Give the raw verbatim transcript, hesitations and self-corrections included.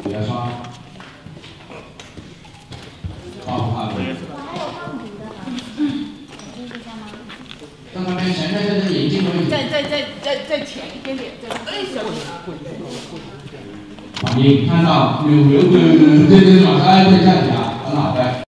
不要刷。好好。 还有放笔的吗？就是这样吗？ 到那边前面这是眼镜位置。 再再再再再浅一点点，再哎小心啊！ 好，你看到有有有有，这就是马上哎，对，站起来，很好的。